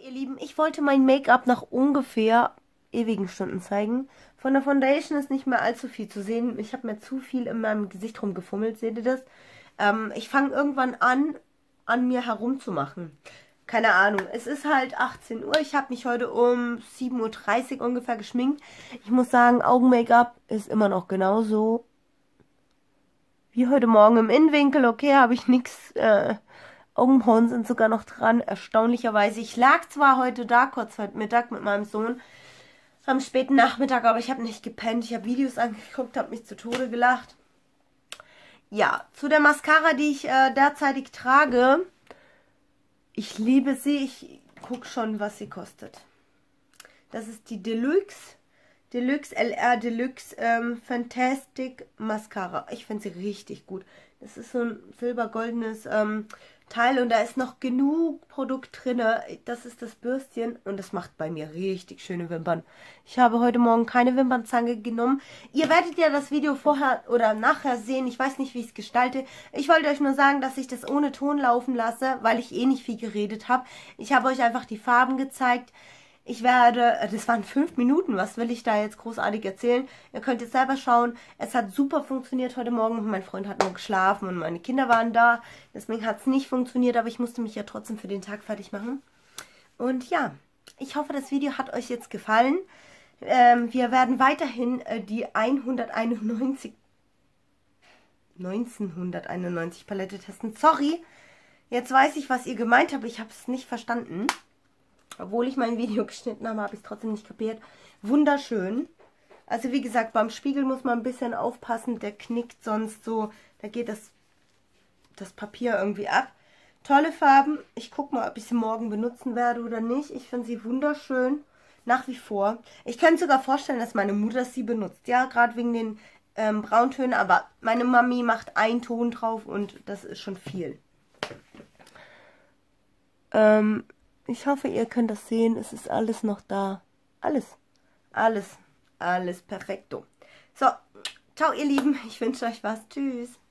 Ihr Lieben, ich wollte mein Make-up nach ungefähr ewigen Stunden zeigen. Von der Foundation ist nicht mehr allzu viel zu sehen. Ich habe mir zu viel in meinem Gesicht rumgefummelt, seht ihr das? Ich fange irgendwann an mir herumzumachen. Keine Ahnung, es ist halt 18 Uhr. Ich habe mich heute um 7:30 Uhr ungefähr geschminkt. Ich muss sagen, Augen-Make-up ist immer noch genauso wie heute Morgen im Innenwinkel. Okay, habe ich nichts... Augenbrauen sind sogar noch dran, erstaunlicherweise. Ich lag zwar heute da, kurz heute Mittag mit meinem Sohn, am späten Nachmittag, aber ich habe nicht gepennt. Ich habe Videos angeguckt, habe mich zu Tode gelacht. Ja, zu der Mascara, die ich derzeitig trage. Ich liebe sie. Ich gucke schon, was sie kostet. Das ist die Deluxe LR Deluxe Fantastic Mascara. Ich finde sie richtig gut. Das ist so ein silbergoldenes Teil und da ist noch genug Produkt drin. Das ist das Bürstchen und das macht bei mir richtig schöne Wimpern. Ich habe heute Morgen keine Wimpernzange genommen. Ihr werdet ja das Video vorher oder nachher sehen. Ich weiß nicht, wie ich es gestalte. Ich wollte euch nur sagen, dass ich das ohne Ton laufen lasse, weil ich eh nicht viel geredet habe. Ich habe euch einfach die Farben gezeigt. Ich werde, das waren 5 Minuten, was will ich da jetzt großartig erzählen? Ihr könnt jetzt selber schauen, es hat super funktioniert heute Morgen. Mein Freund hat nur geschlafen und meine Kinder waren da. Deswegen hat es nicht funktioniert, aber ich musste mich ja trotzdem für den Tag fertig machen. Und ja, ich hoffe, das Video hat euch jetzt gefallen. Wir werden weiterhin die 1991 Palette testen. Sorry, jetzt weiß ich, was ihr gemeint habt. Ich habe es nicht verstanden. Obwohl ich mein Video geschnitten habe, habe ich es trotzdem nicht kapiert. Wunderschön. Also wie gesagt, beim Spiegel muss man ein bisschen aufpassen. Der knickt sonst so. Da geht das Papier irgendwie ab. Tolle Farben. Ich gucke mal, ob ich sie morgen benutzen werde oder nicht. Ich finde sie wunderschön. Nach wie vor. Ich könnte sogar vorstellen, dass meine Mutter sie benutzt. Ja, gerade wegen den Brauntönen. Aber meine Mami macht einen Ton drauf und das ist schon viel. Ich hoffe, ihr könnt das sehen. Es ist alles noch da. Alles perfekto. So, ciao ihr Lieben. Ich wünsche euch was. Tschüss.